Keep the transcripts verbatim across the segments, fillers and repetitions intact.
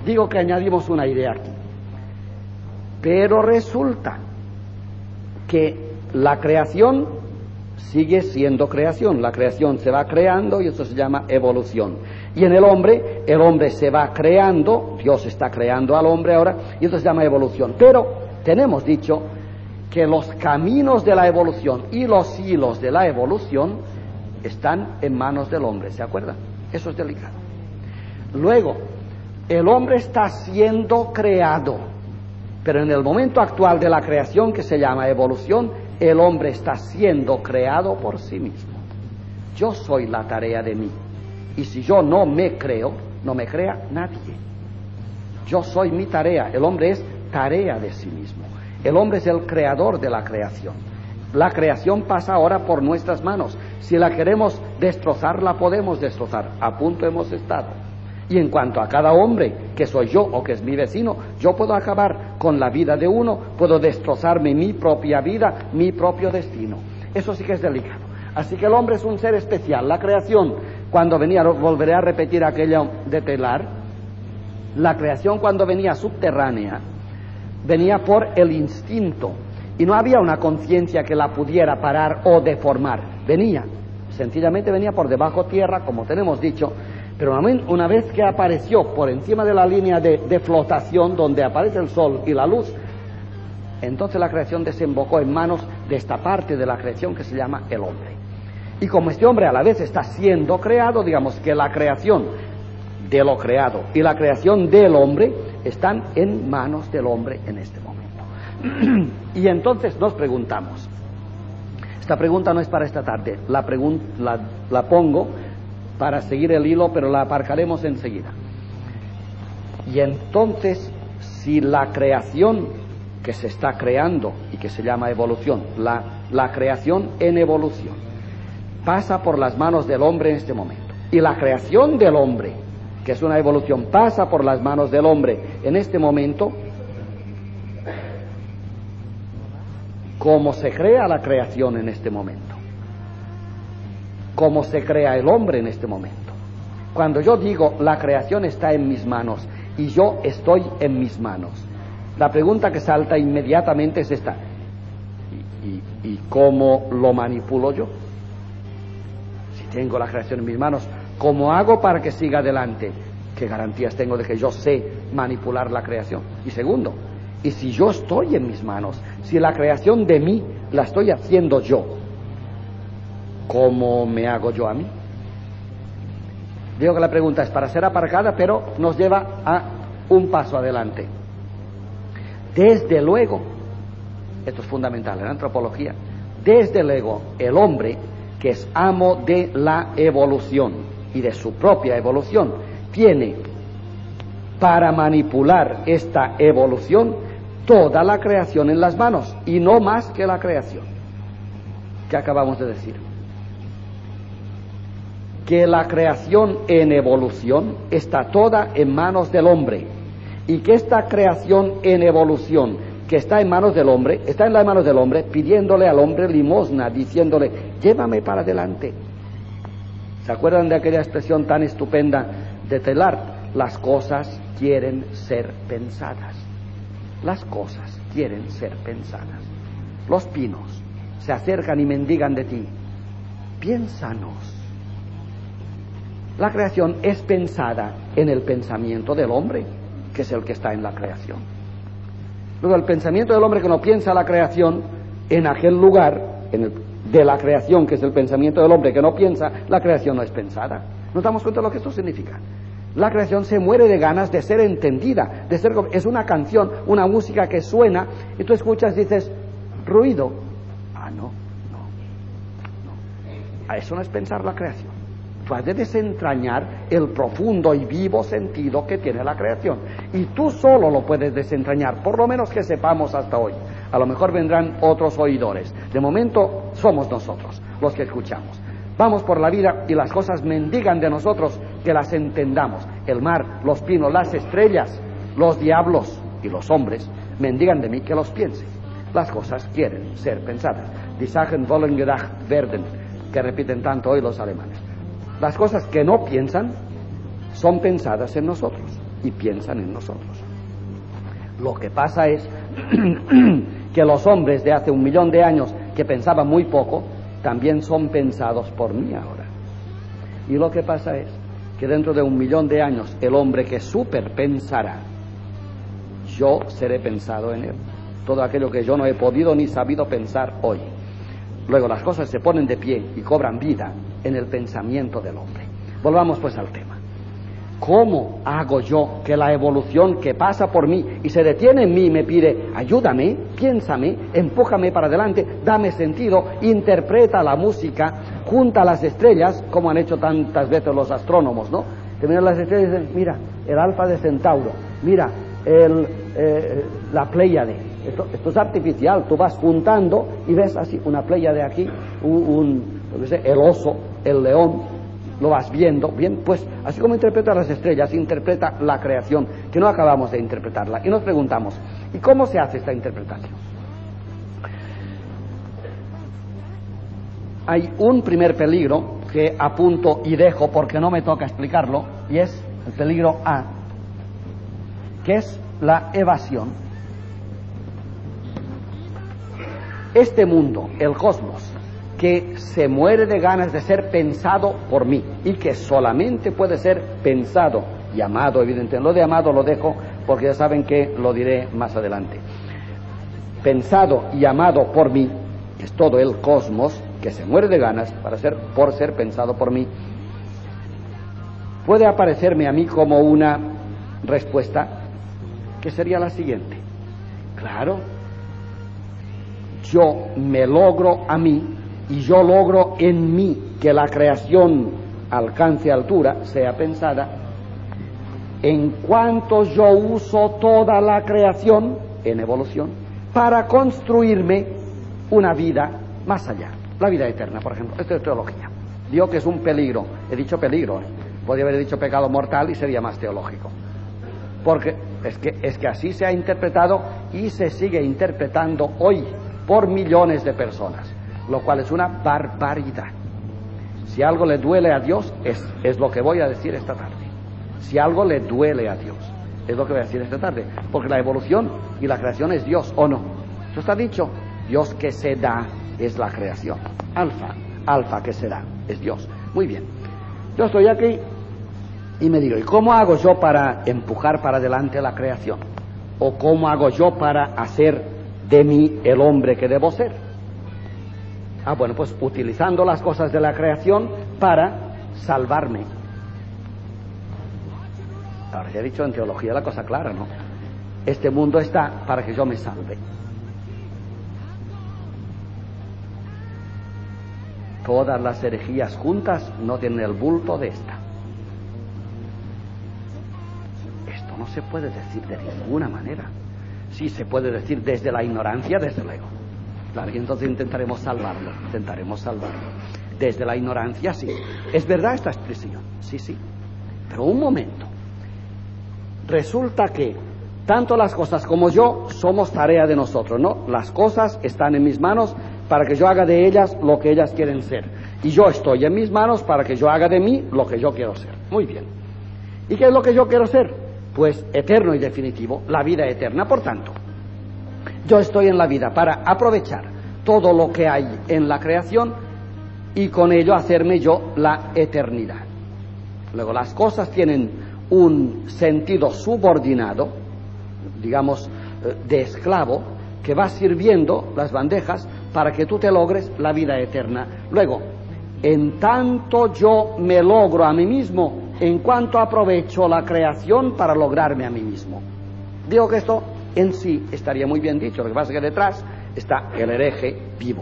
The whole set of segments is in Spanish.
digo que añadimos una idea aquí. Pero resulta que la creación sigue siendo creación. La creación se va creando y eso se llama evolución. Y en el hombre, el hombre se va creando, Dios está creando al hombre ahora, y eso se llama evolución. Pero tenemos dicho que los caminos de la evolución y los hilos de la evolución están en manos del hombre, ¿se acuerdan? Eso es delicado. Luego, el hombre está siendo creado, pero en el momento actual de la creación, que se llama evolución, el hombre está siendo creado por sí mismo. Yo soy la tarea de mí, y si yo no me creo, no me crea nadie. Yo soy mi tarea, el hombre es tarea de sí mismo. El hombre es el creador de la creación. La creación pasa ahora por nuestras manos. Si la queremos destrozar, la podemos destrozar. A punto hemos estado. Y en cuanto a cada hombre, que soy yo o que es mi vecino, yo puedo acabar con la vida de uno, puedo destrozarme mi propia vida, mi propio destino. Eso sí que es delicado. Así que el hombre es un ser especial. La creación, cuando venía, volveré a repetir aquello de telar, la creación cuando venía subterránea, venía por el instinto, y no había una conciencia que la pudiera parar o deformar. Venía, sencillamente venía por debajo tierra, como tenemos dicho, pero una vez que apareció por encima de la línea de, de flotación, donde aparece el sol y la luz, entonces la creación desembocó en manos de esta parte de la creación que se llama el hombre. Y como este hombre a la vez está siendo creado, digamos que la creación de lo creado y la creación del hombre están en manos del hombre en este momento. Y entonces nos preguntamos, esta pregunta no es para esta tarde, la, pregun la, la pongo para seguir el hilo, pero la aparcaremos enseguida. Y entonces, si la creación que se está creando y que se llama evolución, la, la creación en evolución, pasa por las manos del hombre en este momento, y la creación del hombre, que es una evolución, pasa por las manos del hombre en este momento, ¿cómo se crea la creación en este momento? ¿Cómo se crea el hombre en este momento? Cuando yo digo la creación está en mis manos y yo estoy en mis manos, la pregunta que salta inmediatamente es esta: ¿y, y, y cómo lo manipulo yo? Si tengo la creación en mis manos, ¿cómo hago para que siga adelante? ¿Qué garantías tengo de que yo sé manipular la creación? Y segundo, y si yo estoy en mis manos, si la creación de mí la estoy haciendo yo, ¿cómo me hago yo a mí? Digo que la pregunta es para ser aparcada, pero nos lleva a un paso adelante. Desde luego, esto es fundamental en la antropología, desde luego el hombre, que es amo de la evolución y de su propia evolución, tiene para manipular esta evolución toda la creación en las manos, y no más que la creación que acabamos de decir. Que la creación en evolución está toda en manos del hombre, y que esta creación en evolución que está en manos del hombre, está en las manos del hombre, pidiéndole al hombre limosna, diciéndole, llévame para adelante. ¿Se acuerdan de aquella expresión tan estupenda de Teilhard? Las cosas quieren ser pensadas. Las cosas quieren ser pensadas. Los pinos se acercan y mendigan de ti, piénsanos. La creación es pensada en el pensamiento del hombre, que es el que está en la creación. Luego el pensamiento del hombre que no piensa la creación, en aquel lugar en el, de la creación, que es el pensamiento del hombre que no piensa, la creación no es pensada. ¿Nos damos cuenta de lo que esto significa? La creación se muere de ganas de ser entendida, de ser, es una canción, una música que suena, y tú escuchas y dices, ruido. Ah, no, no, no. A eso no es pensar la creación. Tú has de desentrañar el profundo y vivo sentido que tiene la creación. Y tú solo lo puedes desentrañar, por lo menos que sepamos hasta hoy. A lo mejor vendrán otros oidores. De momento somos nosotros los que escuchamos. Vamos por la vida y las cosas mendigan de nosotros que las entendamos. El mar, los pinos, las estrellas, los diablos y los hombres mendigan de mí que los piense. Las cosas quieren ser pensadas. Die Sachen wollen gedacht werden, que repiten tanto hoy los alemanes. Las cosas que no piensan son pensadas en nosotros. y piensan en nosotros. Lo que pasa es que los hombres de hace un millón de años que pensaban muy poco, también son pensados por mí ahora. Y lo que pasa es que dentro de un millón de años, el hombre que superpensará, yo seré pensado en él. Todo aquello que yo no he podido ni sabido pensar hoy. Luego las cosas se ponen de pie y cobran vida en el pensamiento del hombre. Volvamos pues al tema. ¿Cómo hago yo que la evolución que pasa por mí y se detiene en mí me pide, ayúdame, piénsame, empújame para adelante, dame sentido, interpreta la música, junta las estrellas, como han hecho tantas veces los astrónomos, ¿no? Te miran las estrellas y dicen, mira, el alfa de Centauro, mira, el, eh, la Pléyade. Esto, esto es artificial, tú vas juntando y ves así una Pléyade aquí, un, un lo que sé, el oso, el león, lo vas viendo, bien, pues así como interpreta las estrellas, interpreta la creación, que no acabamos de interpretarla. Y nos preguntamos, ¿y cómo se hace esta interpretación? Hay un primer peligro que apunto y dejo porque no me toca explicarlo, y es el peligro A, que es la evasión. Este mundo, el cosmos, que se muere de ganas de ser pensado por mí y que solamente puede ser pensado y amado, evidentemente. Lo de amado lo dejo porque ya saben que lo diré más adelante. Pensado y amado por mí, que es todo el cosmos que se muere de ganas para ser, por ser pensado por mí, puede aparecerme a mí como una respuesta que sería la siguiente. Claro, yo me logro a mí y yo logro en mí que la creación alcance altura, sea pensada, en cuanto yo uso toda la creación en evolución para construirme una vida más allá, la vida eterna, por ejemplo. Esto es teología. Digo que es un peligro, he dicho peligro, ¿eh? Podría haber dicho pecado mortal y sería más teológico, porque es que, es que así se ha interpretado y se sigue interpretando hoy por millones de personas, lo cual es una barbaridad. Si algo le duele a Dios, es, es lo que voy a decir esta tarde. Si algo le duele a Dios, es lo que voy a decir esta tarde, porque la evolución y la creación es Dios, ¿o no? Eso está dicho. Dios que se da es la creación. Alfa, alfa que se da es Dios. Muy bien. Yo estoy aquí y me digo, ¿y cómo hago yo para empujar para adelante la creación? ¿O cómo hago yo para hacer de mí el hombre que debo ser? Ah, bueno, pues utilizando las cosas de la creación para salvarme. Ahora ya he dicho en teología la cosa clara, ¿no? Este mundo está para que yo me salve. Todas las herejías juntas no tienen el bulto de esta. Esto no se puede decir de ninguna manera. Sí se puede decir desde la ignorancia, desde luego. Claro, y entonces intentaremos salvarlo, intentaremos salvarlo. Desde la ignorancia, sí. ¿Es verdad esta expresión? Sí, sí. Pero un momento. Resulta que tanto las cosas como yo somos tarea de nosotros, ¿no? Las cosas están en mis manos para que yo haga de ellas lo que ellas quieren ser. Y yo estoy en mis manos para que yo haga de mí lo que yo quiero ser. Muy bien. ¿Y qué es lo que yo quiero ser? Pues eterno y definitivo, la vida eterna. Por tanto, yo estoy en la vida para aprovechar todo lo que hay en la creación y con ello hacerme yo la eternidad. Luego, las cosas tienen un sentido subordinado, digamos, de esclavo, que va sirviendo las bandejas para que tú te logres la vida eterna. Luego, en tanto yo me logro a mí mismo, en cuanto aprovecho la creación para lograrme a mí mismo. Digo que esto en sí estaría muy bien dicho, lo que pasa es que detrás está el hereje vivo.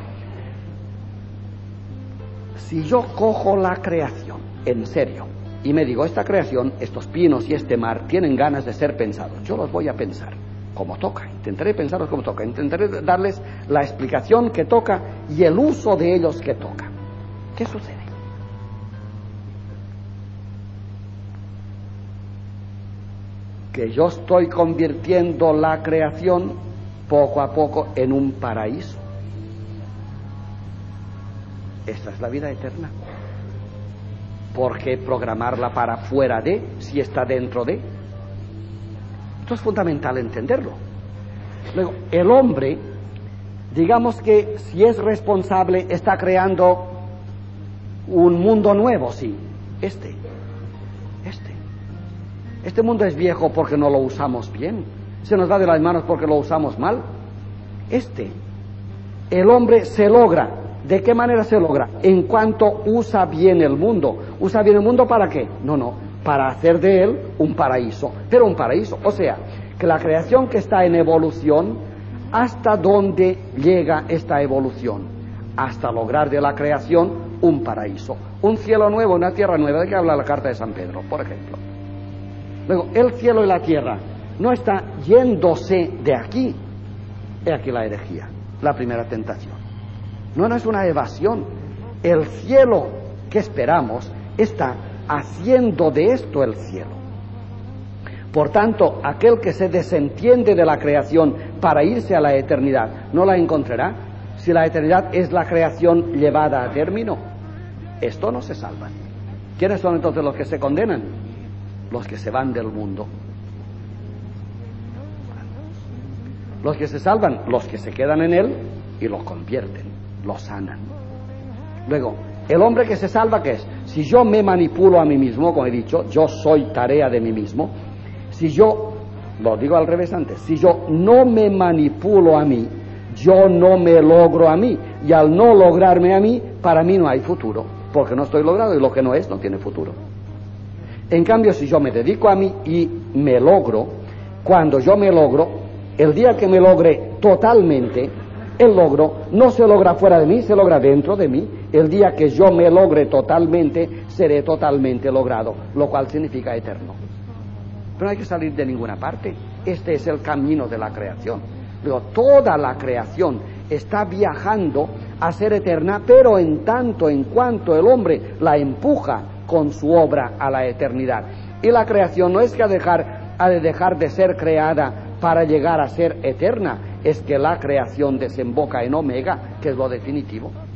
Si yo cojo la creación en serio y me digo, esta creación, estos pinos y este mar tienen ganas de ser pensados, yo los voy a pensar como toca, intentaré pensarlos como toca, intentaré darles la explicación que toca y el uso de ellos que toca. ¿Qué sucede? Que yo estoy convirtiendo la creación poco a poco en un paraíso. Esta es la vida eterna. ¿Por qué programarla para fuera de, si está dentro de? Esto es fundamental entenderlo. Luego, el hombre, digamos que si es responsable, está creando un mundo nuevo, sí. Este, este. Este mundo es viejo porque no lo usamos bien. Se nos va de las manos porque lo usamos mal. Este, el hombre se logra. ¿De qué manera se logra? En cuanto usa bien el mundo. ¿Usa bien el mundo para qué? No, no, para hacer de él un paraíso. Pero un paraíso, o sea, que la creación que está en evolución, ¿hasta dónde llega esta evolución? Hasta lograr de la creación un paraíso. Un cielo nuevo, una tierra nueva. ¿De qué habla la carta de San Pedro, por ejemplo? Luego, el cielo y la tierra no está yéndose de aquí. He aquí la herejía, la primera tentación. No, no es una evasión. El cielo que esperamos está haciendo de esto el cielo. Por tanto, aquel que se desentiende de la creación para irse a la eternidad, no la encontrará si la eternidad es la creación llevada a término. Esto no se salva. ¿Quiénes son entonces los que se condenan? Los que se van del mundo. Los que se salvan, los que se quedan en él y lo convierten, lo sanan. Luego, el hombre que se salva, ¿qué es? Si yo me manipulo a mí mismo, como he dicho, yo soy tarea de mí mismo. Si yo, lo digo al revés antes, si yo no me manipulo a mí, yo no me logro a mí. Y al no lograrme a mí, para mí no hay futuro, porque no estoy logrado y lo que no es no tiene futuro. En cambio, si yo me dedico a mí y me logro, cuando yo me logro, el día que me logre totalmente, el logro no se logra fuera de mí, se logra dentro de mí. El día que yo me logre totalmente, seré totalmente logrado, lo cual significa eterno. Pero no hay que salir de ninguna parte. Este es el camino de la creación. Luego, toda la creación está viajando a ser eterna, pero en tanto en cuanto el hombre la empuja con su obra a la eternidad. Y la creación no es que ha, dejar, ha de dejar de ser creada para llegar a ser eterna, es que la creación desemboca en omega, que es lo definitivo.